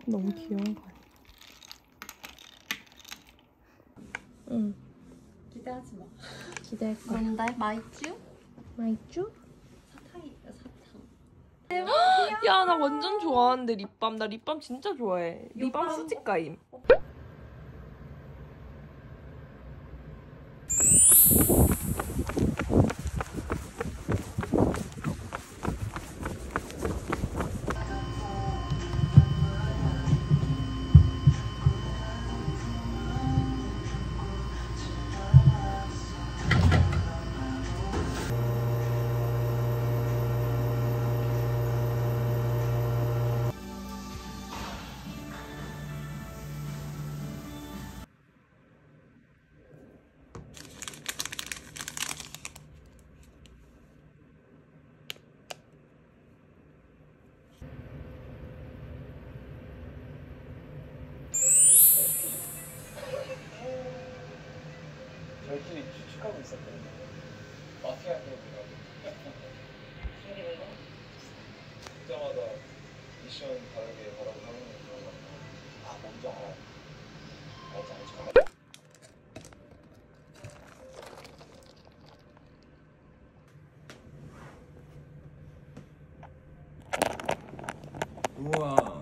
너무 귀여운 거 아니야? 응. 기대하지 마. 기대할 거야. 뭔데? 마이쮸? 마이쮸? 사탕이야, 사탕. 야, 나 완전 좋아하는데 립밤. 나 립밤 진짜 좋아해. 립밤 립밤? 수집가임. 저희끼리 추측하고 있었거든요. 마피아 게임이라고. 듣자마자 미션 다르게 뭐라고 하는 거 들어봤나? 아, 뭔지 알아요. 알지. 우와.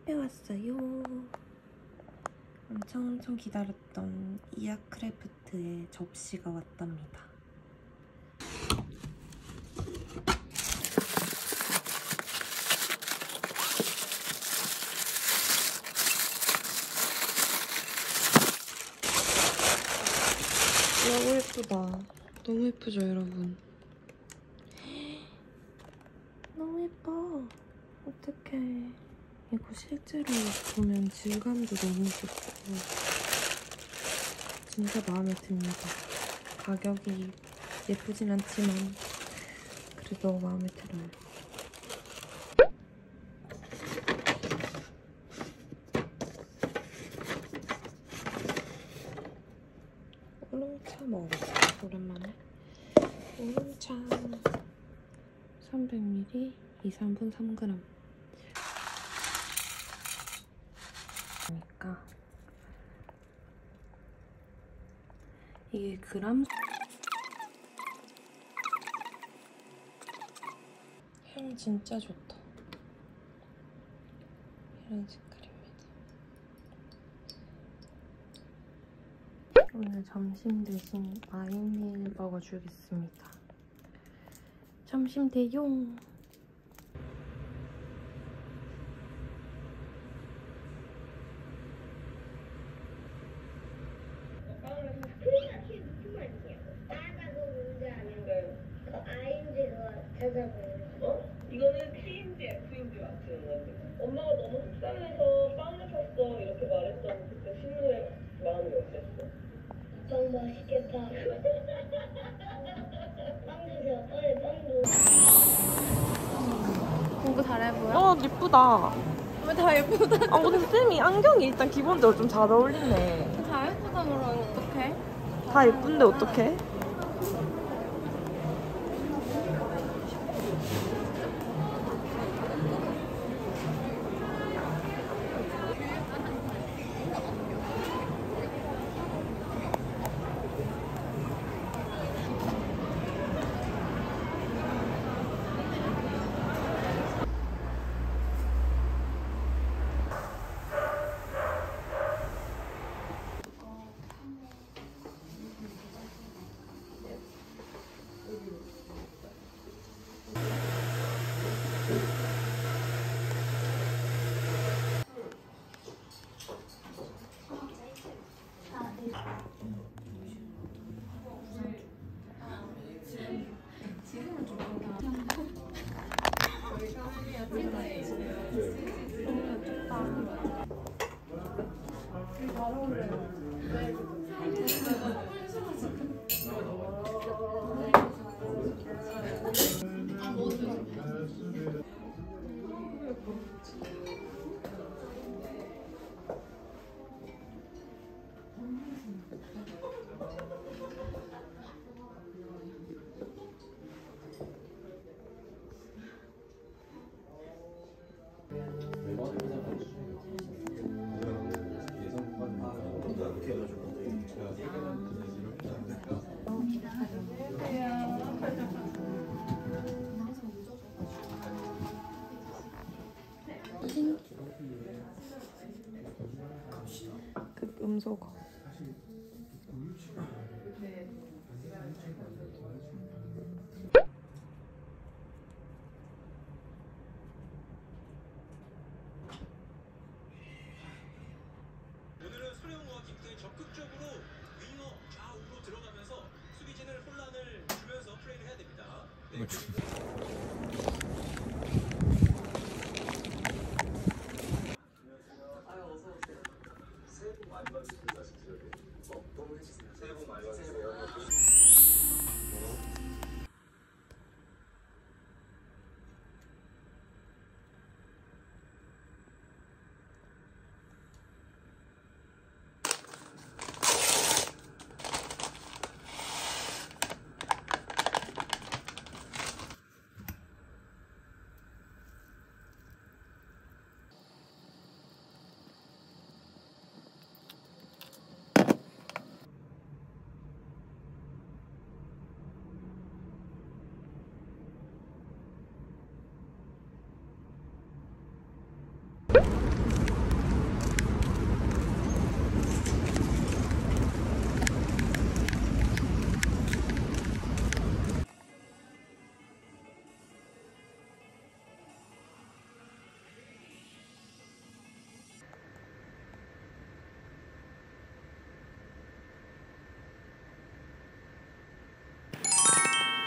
카페 왔어요. 엄청 기다렸던 이아크래프트의 접시가 왔답니다. 너무 예쁘다. 너무 예쁘죠, 여러분? 너무 예뻐. 어떡해. 이거 실제로 보면 질감도 너무 좋고 진짜 마음에 듭니다. 가격이 예쁘진 않지만 그래도 너무 마음에 들어요. 우롱차 먹어볼게요. 오랜만에. 우롱차 300ml 2, 3분 3g. 그러니까 이게 그람 향 진짜 좋다. 이런 색깔입니다. 오늘 점심 대신 마요네일 먹어주겠습니다. 점심 대용. 이거는 TMD, FMD 같은 건데 엄마가 너무 속상해서 빵을 샀어 이렇게 말했던 그때 신우의 마음이 어땠어? 너무 맛있겠다. 빵 주세요. 빨리 빵 줘. 공부 잘해 보여? 예쁘다. 왜 다 예쁘다? 근데 쌤이 안경이 일단 기본적으로 좀 잘 어울리네. 다 예쁘다 그러면 어떡해? 다 예쁜데 어떡해? 음소거. 오늘은 수령과 김태희 적극적으로 윙어 좌우로 들어가면서 수비진을 혼란을 주면서 플레이를 해야 됩니다. 네. 새해 복 많이 받으세요.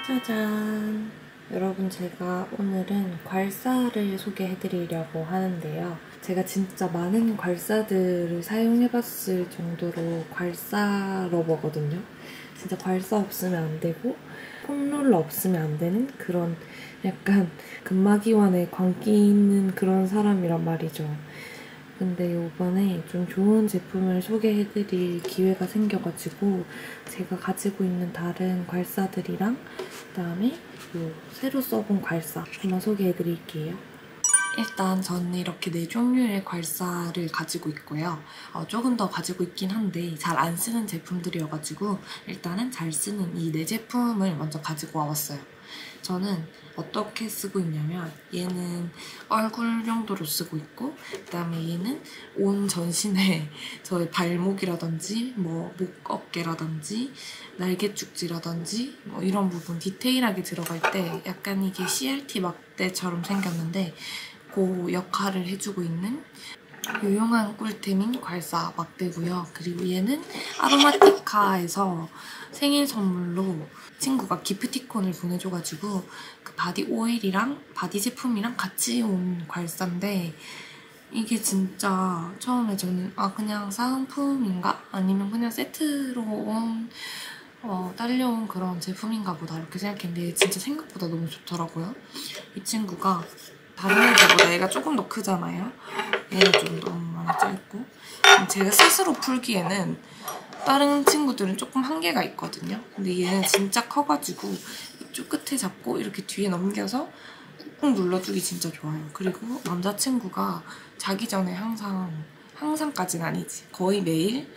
짜잔! 여러분, 제가 오늘은 괄사를 소개해드리려고 하는데요. 제가 진짜 많은 괄사들을 사용해봤을 정도로 괄사 러버거든요. 진짜 괄사 없으면 안 되고 폼롤러 없으면 안 되는 그런 약간 금마기완에 광기 있는 그런 사람이란 말이죠. 근데 이번에 좀 좋은 제품을 소개해드릴 기회가 생겨가지고 제가 가지고 있는 다른 괄사들이랑 그다음에 요 새로 써본 괄사 한번 소개해드릴게요. 일단 저는 이렇게 4종류의 괄사를 가지고 있고요. 조금 더 가지고 있긴 한데 잘 안 쓰는 제품들이어가지고 일단은 잘 쓰는 이 4제품을 먼저 가지고 와봤어요. 저는 어떻게 쓰고 있냐면 얘는 얼굴 용도로 쓰고 있고 그다음에 얘는 온 전신에 저의 발목이라든지 뭐 목 어깨라든지 날개 축지라든지 뭐 이런 부분 디테일하게 들어갈 때 약간 이게 CRT 막대처럼 생겼는데 그 역할을 해주고 있는 유용한 꿀템인 괄사 막대고요. 그리고 얘는 아로마티카에서 생일 선물로 친구가 기프티콘을 보내줘가지고 그 바디 오일이랑 바디 제품이랑 같이 온 괄사인데 이게 진짜 처음에 저는 그냥 사은품인가? 아니면 그냥 세트로 온 딸려온 그런 제품인가 보다 이렇게 생각했는데 진짜 생각보다 너무 좋더라고요. 이 친구가 다른 애들보다 얘가 조금 더 크잖아요. 얘는 좀 너무 많이 짧고 제가 스스로 풀기에는 다른 친구들은 조금 한계가 있거든요. 근데 얘는 진짜 커가지고 이쪽 끝에 잡고 이렇게 뒤에 넘겨서 꾹꾹 눌러주기 진짜 좋아요. 그리고 남자친구가 자기 전에 항상까지는 아니지 거의 매일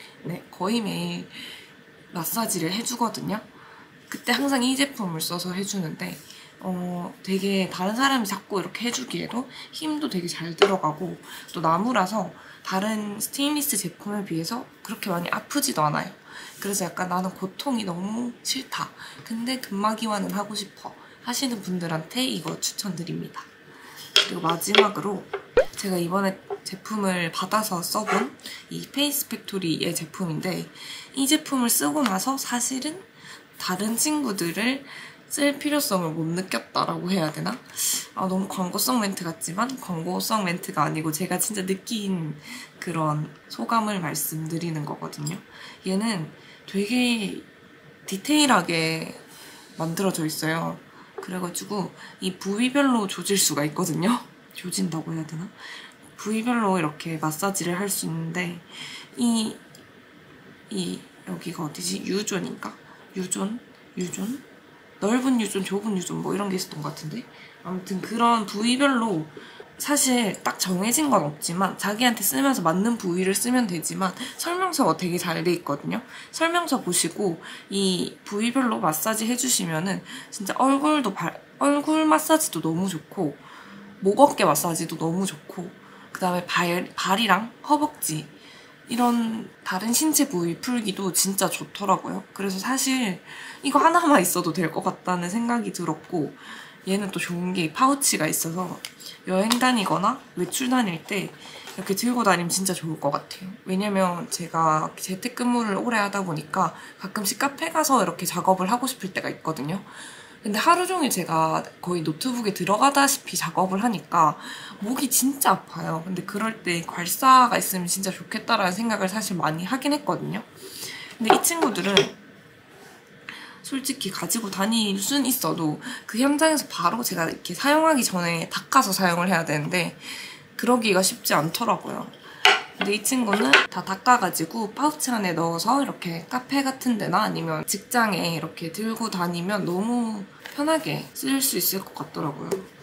마사지를 해주거든요. 그때 항상 이 제품을 써서 해주는데 되게 다른 사람이 자꾸 이렇게 해주기에도 힘도 되게 잘 들어가고 또 나무라서 다른 스테인리스 제품에 비해서 그렇게 많이 아프지도 않아요. 그래서 약간 나는 고통이 너무 싫다. 근데 금마기완은 하고 싶어 하시는 분들한테 이거 추천드립니다. 그리고 마지막으로 제가 이번에 제품을 받아서 써본 이 페이스 팩토리의 제품인데 이 제품을 쓰고 나서 사실은 다른 친구들을 쓸 필요성을 못 느꼈다라고 해야 되나? 너무 광고성 멘트 같지만 광고성 멘트가 아니고 제가 진짜 느낀 그런 소감을 말씀드리는 거거든요. 얘는 되게 디테일하게 만들어져 있어요. 그래가지고 이 부위별로 조질 수가 있거든요. 조진다고 해야 되나? 부위별로 이렇게 마사지를 할 수 있는데 이 여기가 어디지? 유존인가? 유존? 넓은 유존, 좁은 유존 뭐 이런 게 있었던 것 같은데 아무튼 그런 부위별로 사실 딱 정해진 건 없지만 자기한테 쓰면서 맞는 부위를 쓰면 되지만 설명서가 되게 잘 돼 있거든요. 설명서 보시고 이 부위별로 마사지 해주시면은 진짜 얼굴 마사지도 너무 좋고 목 어깨 마사지도 너무 좋고 그 다음에 발이랑 허벅지 이런 다른 신체 부위 풀기도 진짜 좋더라고요. 그래서 사실 이거 하나만 있어도 될 것 같다는 생각이 들었고 얘는 또 좋은 게 파우치가 있어서 여행 다니거나 외출 다닐 때 이렇게 들고 다니면 진짜 좋을 것 같아요. 왜냐면 제가 재택근무를 오래 하다 보니까 가끔씩 카페 가서 이렇게 작업을 하고 싶을 때가 있거든요. 근데 하루 종일 제가 거의 노트북에 들어가다시피 작업을 하니까 목이 진짜 아파요. 근데 그럴 때 괄사가 있으면 진짜 좋겠다라는 생각을 사실 많이 하긴 했거든요. 근데 이 친구들은 솔직히 가지고 다닐 수는 있어도 그 현장에서 바로 제가 이렇게 사용하기 전에 닦아서 사용을 해야 되는데 그러기가 쉽지 않더라고요. 근데 이 친구는 다 닦아가지고 파우치 안에 넣어서 이렇게 카페 같은 데나 아니면 직장에 이렇게 들고 다니면 너무 편하게 쓸 수 있을 것 같더라고요.